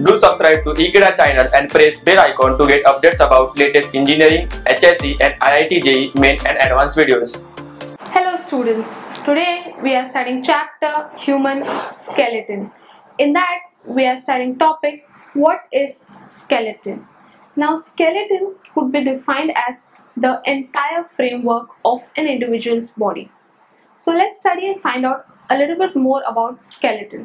Do subscribe to Ekeeda channel and press bell icon to get updates about latest engineering, HSC and IIT JEE main and advanced videos. Hello students, today we are studying chapter Human Skeleton. In that we are studying topic what is skeleton. Now skeleton could be defined as the entire framework of an individual's body. So let's study and find out a little bit more about skeleton.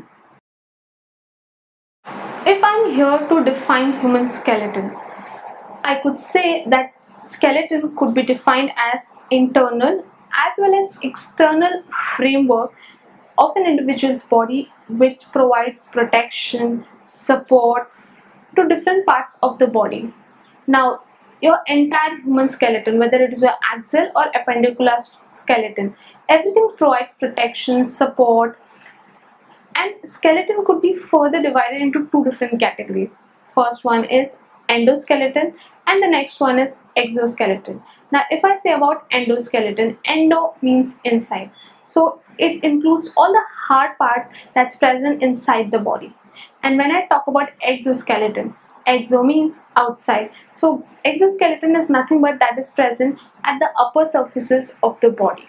If I'm here to define human skeleton, I could say that skeleton could be defined as internal as well as external framework of an individual's body which provides protection, support to different parts of the body. Now, your entire human skeleton, whether it is your axial or appendicular skeleton, everything provides protection, support, and skeleton could be further divided into two different categories. First one is endoskeleton and the next one is exoskeleton. Now if I say about endoskeleton, endo means inside. So it includes all the hard part that's present inside the body. And when I talk about exoskeleton, exo means outside. So exoskeleton is nothing but that is present at the upper surfaces of the body.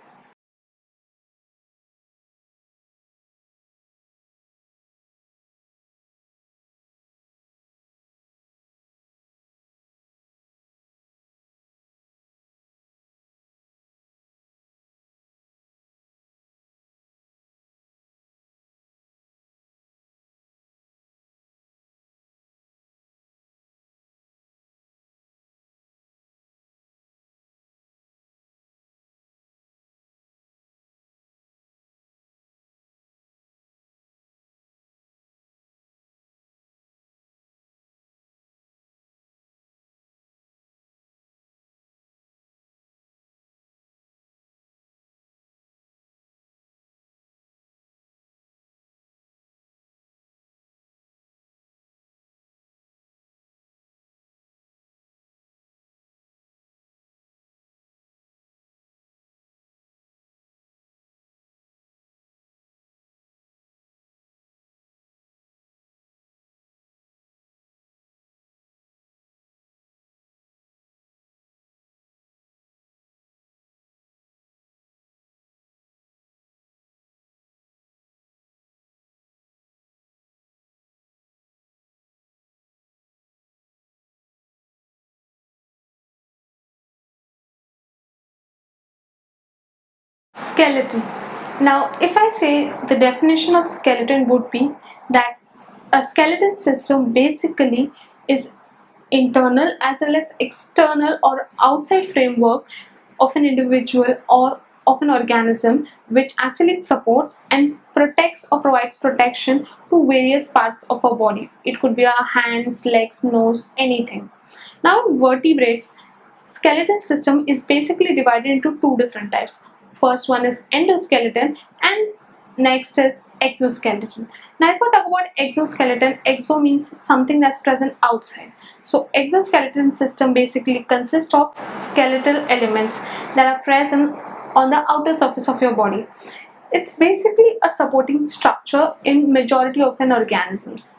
Skeleton. Now, if I say the definition of skeleton would be that a skeleton system basically is internal as well as external or outside framework of an individual or of an organism which actually supports and protects or provides protection to various parts of our body. It could be our hands, legs, nose, anything. Now, vertebrates, skeleton system is basically divided into two different types. First one is endoskeleton and next is exoskeleton. Now if I talk about exoskeleton, exo means something that's present outside. So exoskeleton system basically consists of skeletal elements that are present on the outer surface of your body. It's basically a supporting structure in majority of an organisms.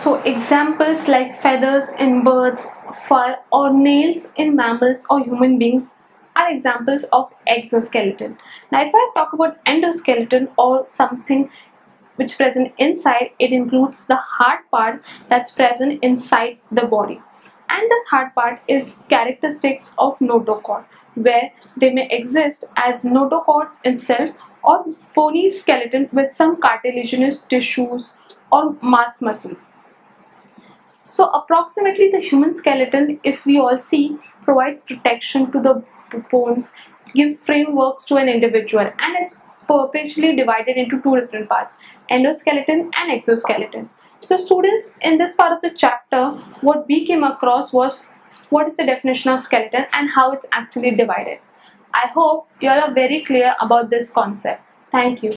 So examples like feathers in birds, fur or nails in mammals or human beings are examples of exoskeleton. Now if I talk about endoskeleton or something which present inside, it includes the hard part that's present inside the body. And this hard part is characteristics of notochord, where they may exist as notochords itself or bony skeleton with some cartilaginous tissues or mass muscle. So approximately the human skeleton, if we all see, provides protection to the bones, give frameworks to an individual, and it's perpetually divided into two different parts, endoskeleton and exoskeleton. So students, in this part of the chapter, what we came across was what is the definition of skeleton and how it's actually divided. I hope you all are very clear about this concept. Thank you.